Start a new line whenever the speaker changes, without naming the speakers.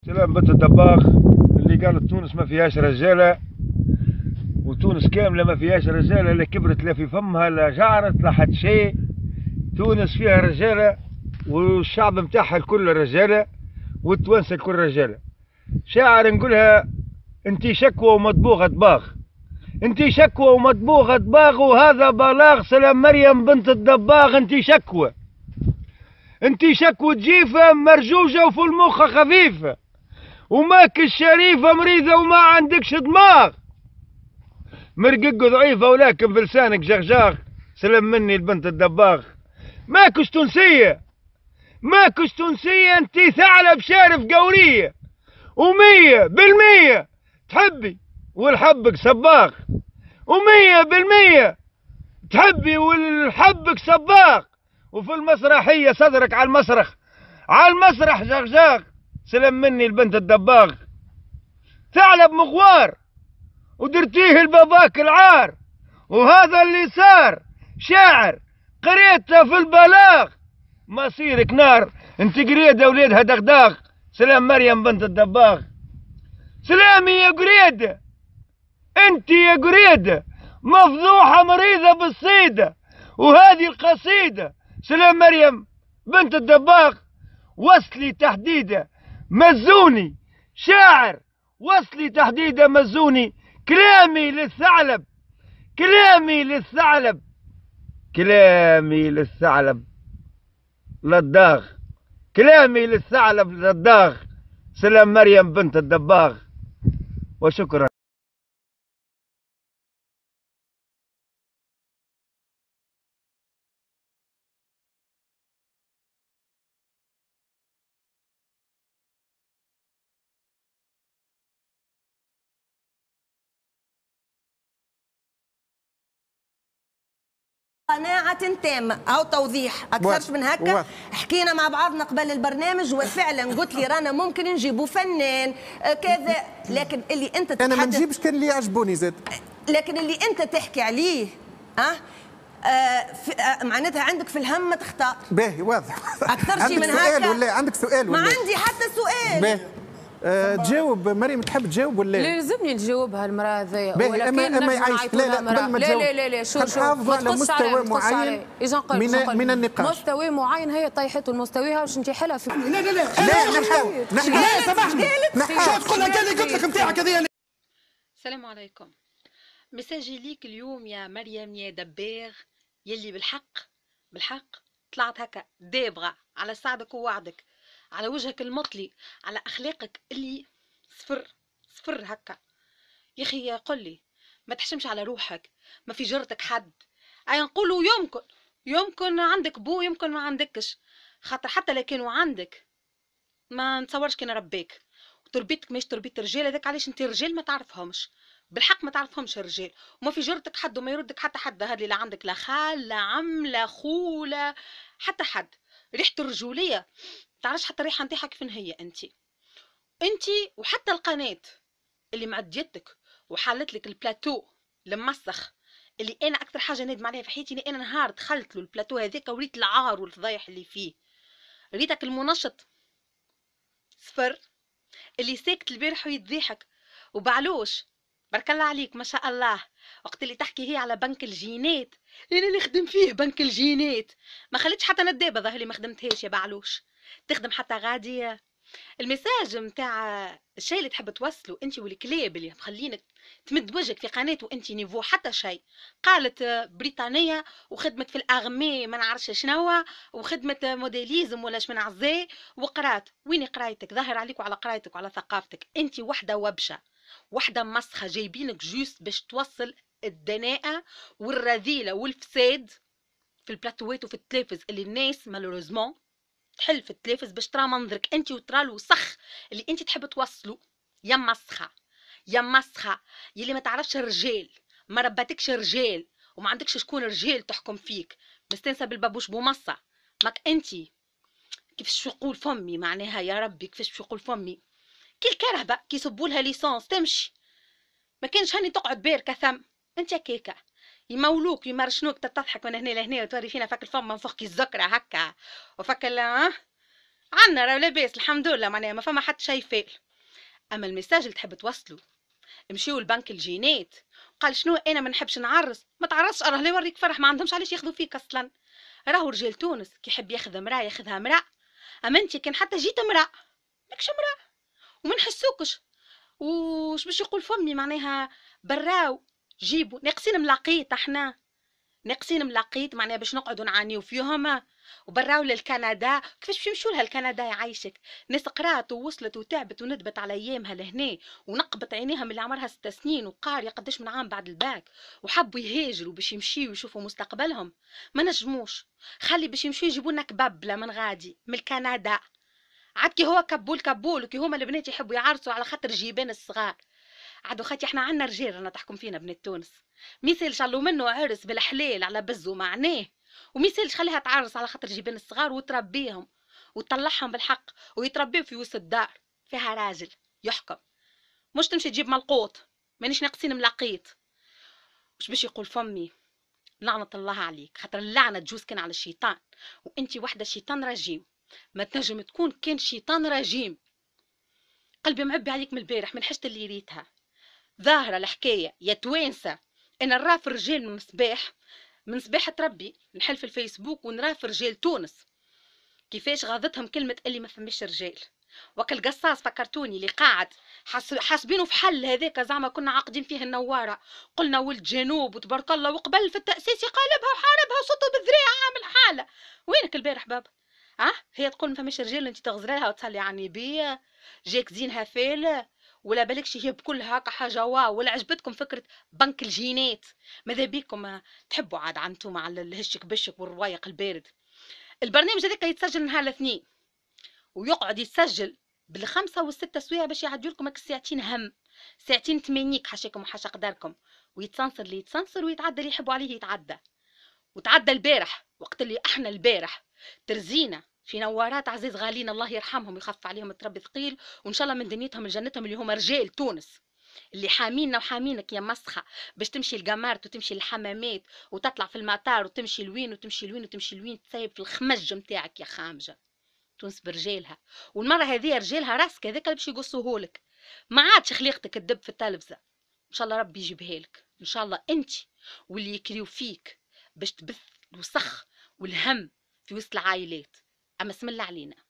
سلام بنت الدباغ اللي قالت تونس ما فيهاش رجاله، وتونس كامله ما فيهاش رجاله، لا كبرت لا في فمها لا جعرت لا حد شيء. تونس فيها رجاله والشعب متاعها الكل رجاله والتوانسه الكل رجاله. شاعر نقولها انتي شكوى ومطبوغه دباغ، انتي شكوى ومطبوغه دباغ، وهذا بلاغ سلام مريم بنت الدباغ. انتي شكوى، انتي شكوى جيفه مرجوجه وفي المخ خفيفه، وماكش شريفه مريضه وما عندكش دماغ، مرقق ضعيفه ولكن بلسانك جغجاغ. سلام مني البنت الدباغ. ماكش تونسيه، ماكش تونسيه، انتي ثعلب شارف قوريه، و100% تحبي والحبك صباغ، و100% تحبي والحبك صباغ. وفي المسرحيه صدرك على المسرح، على المسرح جغجاغ. سلام مني البنت الدباغ. ثعلب مغوار ودرتيه الباباك العار، وهذا اللي صار. شاعر قريته في البلاغ، مصيرك نار. انت قريده وليدها دغداغ. سلام مريم بنت الدباغ. سلامي يا قريده، انت يا قريده مفضوحه مريضه بالصيده، وهذه القصيده سلام مريم بنت الدباغ. وصلي تحديده مزوني، شاعر وصلي تحديده مزوني. كلامي للثعلب، كلامي للثعلب، كلامي للثعلب للداغ، كلامي للثعلب للداغ. سلام مريم بنت الدباغ، وشكرا.
قناعة تامة أو توضيح أكثرش من هكا. حكينا مع بعضنا قبل البرنامج وفعلا قلت لي رانا ممكن نجيبوا فنان كذا، لكن اللي أنت
أنا ما نجيبش كان اللي يعجبوني زاد،
لكن اللي أنت تحكي عليه معناتها عندك في الهم تختار.
باهي واضح.
أكثر شيء من هكا.
سؤال ولا عندك سؤال ولا؟
ما عندي حتى سؤال.
باهي تجاوب مريم، تحب تجاوب ولا؟
لا لازمني نجاوبها المراه هذيا،
ولكن اما يعيش. لا قبل ما تجاوب،
لا شوف
على مستوى معين من النقاش،
مستوى معين هي طيحته لمستويها باش نتيحلها في.
لا نحاول
لا سامحني شو تقول لك اللي قلت لك نتاعك هذه.
السلام عليكم. مساجي ليك اليوم يا مريم يا دباغ، يلي بالحق طلعت هكا دابغه على سعدك ووعدك، على وجهك المطلي، على اخلاقك اللي صفر هكا. يا اخي قل لي ما تحشمش على روحك، ما في جرتك حد. اي نقولوا يمكن عندك بو يمكن ما عندكش، خاطر حتى لو كانوا عندك ما نتصورش كان ربيك وتربيتك مش تربيه رجال. هذاك علاش انت رجال ما تعرفهمش بالحق، ما تعرفهمش الرجال، وما في جرتك حد وما يردك حتى حد. هذه لا عندك لا خال لا عم لا خو لا حتى حد. ريحه الرجوليه تعرفش حتى الريحه نتاعها كيف هي. انت وحتى القناه اللي معديتك وحالت لك البلاتو المسخ، اللي انا اكثر حاجه نادم عليها في حياتي اني انا نهار دخلت له البلاتو هذاك وريت العار والفضايح اللي فيه. ريتك المنشط صفر، اللي ساكت البارح ويضحك وبعلوش بارك الله عليك ما شاء الله. وقت اللي تحكي هي على بنك الجينات، انا اللي خدم فيه بنك الجينات، ما خليتش حتى ندابه ظهر لي ما خدمتهاش يا بعلوش، تخدم حتى غاديه. المساج نتاع الشيء اللي تحب توصله انت والكلاب اللي مخلينك تمد وجهك في قناه وانت نيفو حتى شيء. قالت بريطانيه وخدمت في الاغمي ما نعرفش شنو، وخدمت موديليزم ولا شمن عزاه، وقرات. وين قرايتك؟ ظاهر عليك وعلى قرايتك وعلى ثقافتك. انت وحده وبشه، وحده مسخه، جايبينك جوست باش توصل الدناءه والرذيله والفساد في البلاتوات وفي التلفز اللي الناس مالوريزمون تحل في التلفز باش ترى منظرك انت وترى الوسخ اللي انت تحب توصله. يا مسخه يا مسخه يلي ما تعرفش الرجال، ما رباتكش رجال وما عندكش شكون رجال تحكم فيك، مستنسه بالبابوش بومصه. ماك انت كيفاش يقول فمي معناها يا ربي كيفاش يقول فمي كي الكرهبه كي يصبوا لها ليسونس تمشي، ما كانش هاني تقعد باركه ثم. انت كيكه يمولوك يمرشنوك تضحك من هنا لهنا وتوري فينا فك الفم منفخ كي الزكره هكا وفك عنا راه لاباس الحمد لله، معناها ما فما حتى شي فايل. اما الميساج اللي تحب توصلوا، مشيو لبنك الجينات قال شنو انا ما نحبش نعرس، ما تعرسش راه لا يوريك فرح، ما عندهمش علاش ياخذوا فيك اصلا. راهو رجال تونس كي يحب ياخذ امراه ياخذها امراه، اما انت كان حتى جيت امراه ماكش امراه وما نحسوكش. وش باش يقول فمي معناها براو جيبوا ناقصين ملاقيت، احنا ناقصين ملاقيت معناها باش نقعدوا نعانيو فيهم. وبراو للكندا كيفاش باش يمشوا لها الكندا يعيشك؟ ناس قرات ووصلت وتعبت وندبت على ايامها لهنا ونقبت عينيها من اللي عمرها 6 سنين وقاريه قداش من عام بعد الباك، وحبوا يهاجروا باش يمشيوا يشوفوا مستقبلهم. ما نجموش، خلي باش يمشيوا يجيبوا لنا كبابله من غادي من الكندا. عاد كي هو كبول وكي هما البنات يحبوا يعرسوا على خاطر جيبان الصغار. عاد خاطي احنا عندنا رجال رانا تحكم فينا بنات تونس، ميسالش علو منه عرس بالحلال على بزو معناه، وميسالش خليها تعرس على خاطر جيبان الصغار وتربيهم وتطلعهم بالحق ويتربيو في وسط الدار فيها راجل يحكم، مش تمشي تجيب ملقوط. مانيش ناقصين ملاقيت. وش باش يقول فمي؟ لعنة الله عليك، خاطر اللعنة تجوز كان على الشيطان، وانتي وحدة شيطان رجيم. ما تنجم تكون كان شيطان رجيم. قلبي معبي عليك من البارح من حشت اللي ريتها. ظاهرة الحكاية يا توانسة أنا نراه في رجال من صباح تربي نحل في الفيسبوك ونراه في رجال تونس كيفاش غاضتهم كلمة اللي ما فماش رجال. وكل قصاص فكرتوني اللي قاعد حاسبينه في حل هذاك زعما كنا عاقدين فيه النوارة، قلنا ولد جنوب وتبارك الله وقبل في التأسيس قالبها وحاربها وصوته بالذريعة عامل حالة. وينك البارح بابا؟ هي تقول ما فماش رجال انت تغزري لها وتصلي عني بيا جاك زينها فيله ولا بالكش هي بكل هاكا حاجه واو. ولا عجبتكم فكره بنك الجينات؟ ماذا بيكم تحبوا عاد عنتم على الهشك بشك والروايق البارد. البرنامج هذاك يتسجل نهار الاثنين ويقعد يتسجل بالخمسة والستة سوايع باش يعدوا لكم ساعتين هم ساعتين تمانيك حاشاكم وحاشا قدركم، ويتسنصر اللي يتسنصر ويتعدى اللي يحبوا عليه يتعدى. وتعدى البارح وقت اللي احنا البارح ترزينا في نوارات عزيز غالين الله يرحمهم ويخف عليهم التربي ثقيل وان شاء الله من دنيتهم لجنتهم اللي هم رجال تونس اللي حامينا وحامينك يا مسخه باش تمشي القمارت وتمشي الحمامات وتطلع في المطار وتمشي لوين وتمشي لوين وتمشي لوين تسيب في الخمج نتاعك يا خامجه. تونس برجالها، والمره هذه رجالها راسك هذاك اللي باش يقصوهولك. ما عادش خليقتك تدب في التلفزه، ان شاء الله ربي يجيبها لك ان شاء الله انت واللي يكريو فيك باش تبث الوسخ والهم في وسط العائلات. اما اسم الله علينا.